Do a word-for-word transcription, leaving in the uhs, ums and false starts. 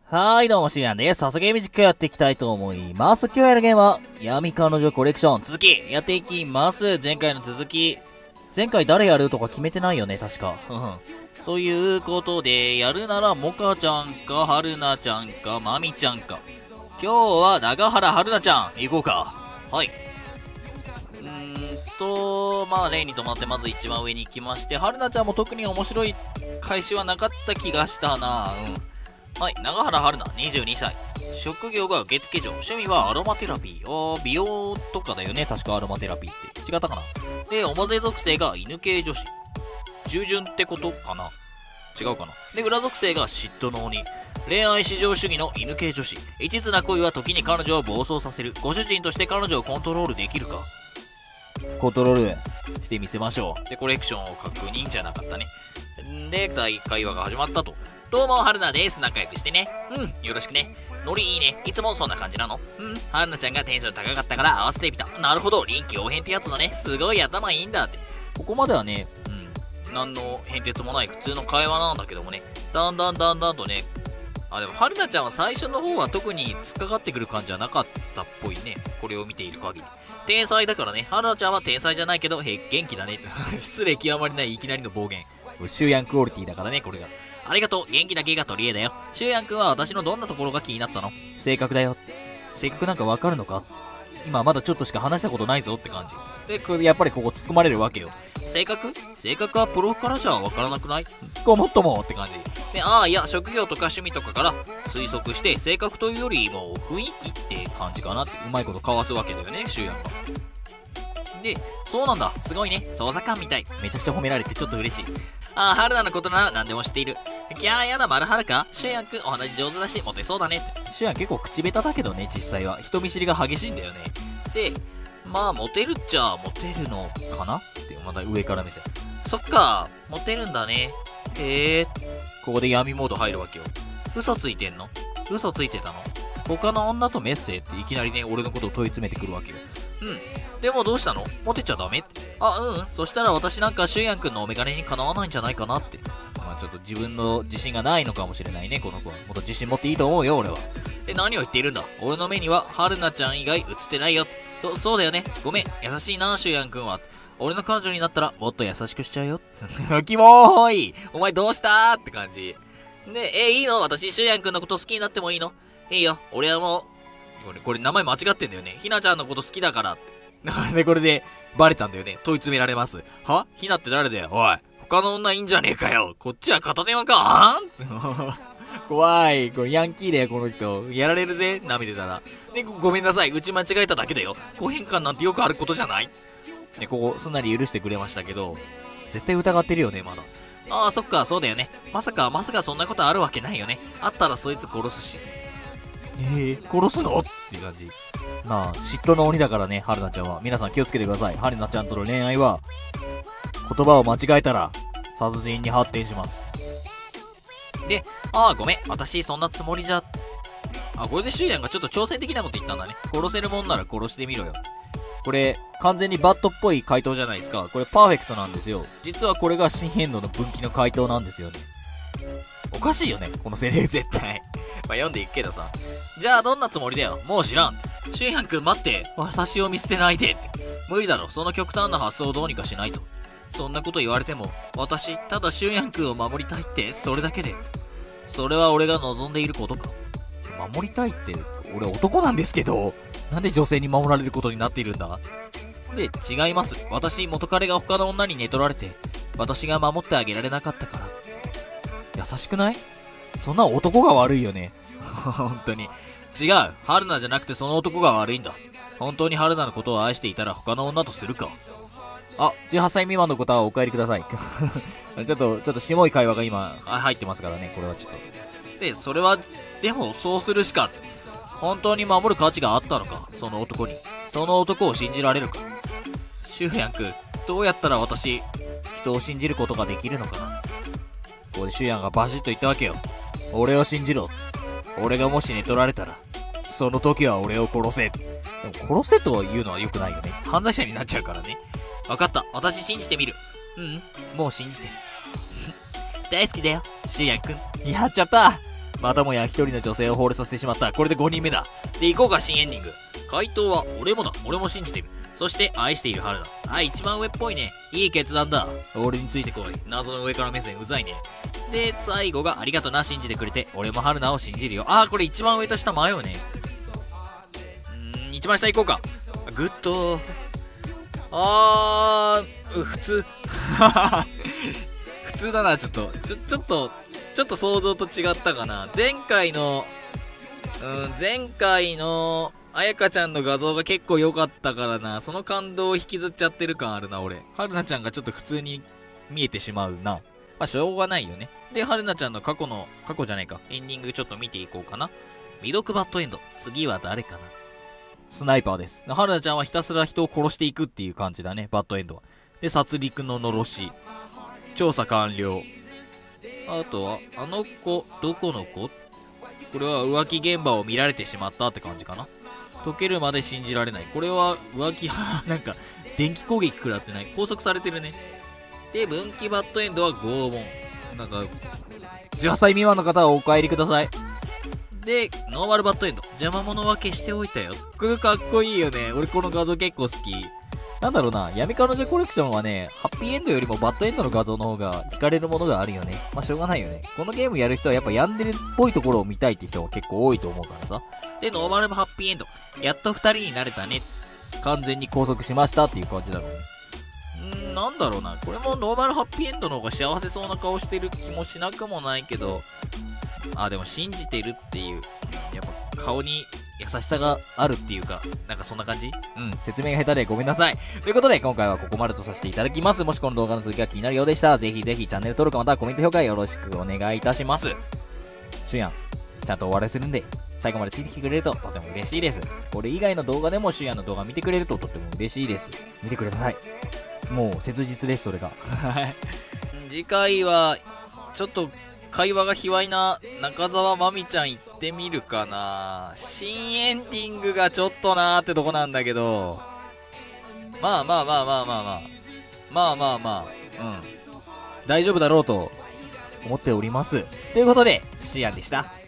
はーい、どうも、しんやんです。早速ゲーム実況やっていきたいと思います。今日やるゲームは、闇彼女コレクション、続き、やっていきます。前回の続き。前回誰やるとか決めてないよね、確か。ということで、やるなら、モカちゃんか、はるなちゃんか、まみちゃんか。今日は、長原はるなちゃん、行こうか。はい。うーんと、まあ、例にとまって、まず一番上に行きまして、はるなちゃんも特に面白い開始はなかった気がしたな。うん。はい、長原春菜、にじゅうにさい。職業が受付嬢。趣味はアロマテラピー。あー、美容とかだよね。確かアロマテラピーって。違ったかな。で、表属性が犬系女子。従順ってことかな。違うかな。で、裏属性が嫉妬の鬼。恋愛至上主義の犬系女子。一途な恋は時に彼女を暴走させる。ご主人として彼女をコントロールできるか。コントロールしてみせましょう。で、コレクションを確認じゃなかったね。で、会話が始まったと。どうも、はるなです。仲良くしてね。うん、よろしくね。ノリいいね。いつもそんな感じなの？うん、はるなちゃんがテンション高かったから合わせてみた。なるほど、臨機応変ってやつだね。すごい頭いいんだって。ここまではね、うん、何の変哲もない普通の会話なんだけどもね、だんだんだんだんとね、あ、でも、はるなちゃんは最初の方は特に突っかかってくる感じはなかったっぽいね。これを見ている限り。天才だからね、はるなちゃんは天才じゃないけど、へ元気だね。失礼極まりないいきなりの暴言。シューヤンクオリティだからね、これが。ありがとう。元気だけが取り柄だよ。シュウヤン君は私のどんなところが気になったの？性格だよ。性格なんかわかるのか？今まだちょっとしか話したことないぞって感じ。で、これやっぱりここ突っ込まれるわけよ。性格？性格はプロからじゃわからなくない？ごもっともって感じ。で、ああ、いや、職業とか趣味とかから推測して、性格というよりも雰囲気って感じかなって、うまいことかわすわけだよね、シュウヤンが。で、そうなんだ。すごいね。捜査官みたい。めちゃくちゃ褒められてちょっと嬉しい。ああ、春菜のことなら何でも知っている。キャーやだ、丸春か？シュウヤンくんお話上手だし、モテそうだねって。シュウヤン結構口下手だけどね、実際は。人見知りが激しいんだよね。で、まあ、モテるっちゃ、モテるのかなって、まだ上から目線。そっか、モテるんだね。へえ。ここで闇モード入るわけよ。嘘ついてんの？嘘ついてたの？他の女とメッセーっていきなりね、俺のことを問い詰めてくるわけよ。うん。でもどうしたの？モテちゃダメって。あ、うん。そしたら私なんかシュウヤン君のお眼鏡にかなわないんじゃないかなって。まあちょっと自分の自信がないのかもしれないね、この子は。もっと自信持っていいと思うよ、俺は。え、何を言っているんだ？俺の目には、はるなちゃん以外映ってないよ。そ、そうだよね。ごめん。優しいな、シュウヤン君は。俺の彼女になったらもっと優しくしちゃうよ。キモーい。お前どうしたって感じ。で、え、いいの？私、シュウヤン君のこと好きになってもいいの？いいよ。俺はもう、これ、これ名前間違ってんだよね。ひなちゃんのこと好きだからって。で、これで、バレたんだよね。問い詰められます。は？ひなって誰だよ？おい。他の女いいんじゃねえかよ。こっちは片電話か？怖い。これヤンキーだよ、この人。やられるぜ。舐めてたら。ね、ごめんなさい。うち間違えただけだよ。誤変換なんてよくあることじゃない？ね、ここ、すんなり許してくれましたけど、絶対疑ってるよね、まだ。ああ、そっか、そうだよね。まさか、まさかそんなことあるわけないよね。あったらそいつ殺すし。えー、殺すのっていう感じ。まあ、嫉妬の鬼だからね、はるなちゃんは。皆さん気をつけてください。はるなちゃんとの恋愛は、言葉を間違えたら、殺人に発展します。で、ああ、ごめん。私、そんなつもりじゃ。あ、これでシュウヤンがちょっと挑戦的なこと言ったんだね。殺せるもんなら殺してみろよ。これ、完全にバットっぽい回答じゃないですか。これパーフェクトなんですよ。実はこれが新変動の分岐の回答なんですよね。おかしいよね、このセリフ絶対。まあ読んでいくけどさ。じゃあどんなつもりだよ。もう知らんって。シュウヤン君待って。私を見捨てないでって。無理だろ。その極端な発想をどうにかしないと。そんなこと言われても、私、ただシュウヤン君を守りたいって、それだけで。それは俺が望んでいることか。守りたいって、俺男なんですけど、なんで女性に守られることになっているんだ？で、違います。私、元彼が他の女に寝取られて、私が守ってあげられなかったから。優しくない？そんな男が悪いよね。本当に。違う。春菜じゃなくてその男が悪いんだ。本当に春菜のことを愛していたら他の女とするか。あ、じゅうはっさい未満の方はお帰りください。ちょっと、ちょっと、しもい会話が今、入ってますからね。これはちょっと。で、それは、でも、そうするしか。本当に守る価値があったのか。その男に。その男を信じられるか。シュウヤン君、どうやったら私、人を信じることができるのかな。ここでシュウヤンがバシッと言ったわけよ。俺を信じろ。俺がもし寝取られたら、その時は俺を殺せ。でも殺せと言うのは良くないよね。犯罪者になっちゃうからね。わかった。私信じてみる。うん、もう信じてる。大好きだよ、シュウヤン君。やっちゃった。 またもや一人の女性を放れさせてしまった。これでごにんめだ。で、行こうか、新エンディング。回答は、俺もだ。俺も信じてる。そして、愛している春だ。あ、一番上っぽいね。いい決断だ。俺についてこい。謎の上から目線、うざいね。で、最後が、ありがとな、信じてくれて。俺も春菜を信じるよ。あー、これ一番上と下迷うね。うーん、一番下行こうか。グッド。あー、普通。普通だな、ちょっと。ちょ、ちょっと、ちょっと想像と違ったかな。前回の、うん、前回の、あやかちゃんの画像が結構良かったからな。その感動を引きずっちゃってる感あるな、俺。はるなちゃんがちょっと普通に見えてしまうな。まあ、しょうがないよね。で、はるなちゃんの過去の、過去じゃないか。エンディングちょっと見ていこうかな。未読バッドエンド。次は誰かな。スナイパーです。はるなちゃんはひたすら人を殺していくっていう感じだね。バッドエンドは。で、殺戮ののろし。調査完了。あとは、あの子、どこの子？これは浮気現場を見られてしまったって感じかな。解けるまで信じられない。これは浮気、なんか、電気攻撃食らってない。拘束されてるね。で、分岐バッドエンドは拷問。なんか、じゅうはっさい未満の方はお帰りください。で、ノーマルバッドエンド。邪魔者は消しておいたよ。これかっこいいよね。俺この画像結構好き。なんだろうな、闇彼女コレクションはね、ハッピーエンドよりもバッドエンドの画像の方が惹かれるものがあるよね。まあしょうがないよね。このゲームやる人はやっぱヤンデレっぽいところを見たいって人が結構多いと思うからさ。で、ノーマルハッピーエンド。やっと二人になれたね。完全に拘束しましたっていう感じだろうね。うーん、なんだろうな。これもノーマルハッピーエンドの方が幸せそうな顔してる気もしなくもないけど、あ、でも信じてるっていう、やっぱ顔に優しさがあるっていうか、なんかそんな感じ？うん、説明が下手でごめんなさい。ということで、今回はここまでとさせていただきます。もしこの動画の続きが気になるようでしたら、ぜひぜひチャンネル登録またはコメント評価よろしくお願いいたします。しゅうやん、ちゃんと終わらせるんで、最後までついてきてくれるととても嬉しいです。これ以外の動画でもしゅうやんの動画見てくれるととっても嬉しいです。見てください。もう切実です、それが。次回は、ちょっと、会話が卑猥な中澤まみちゃん行ってみるかな。新エンディングがちょっとなーってとこなんだけど、まあまあまあまあまあまあまあまあまあ、うん、大丈夫だろうと思っております。ということで、シアンでした。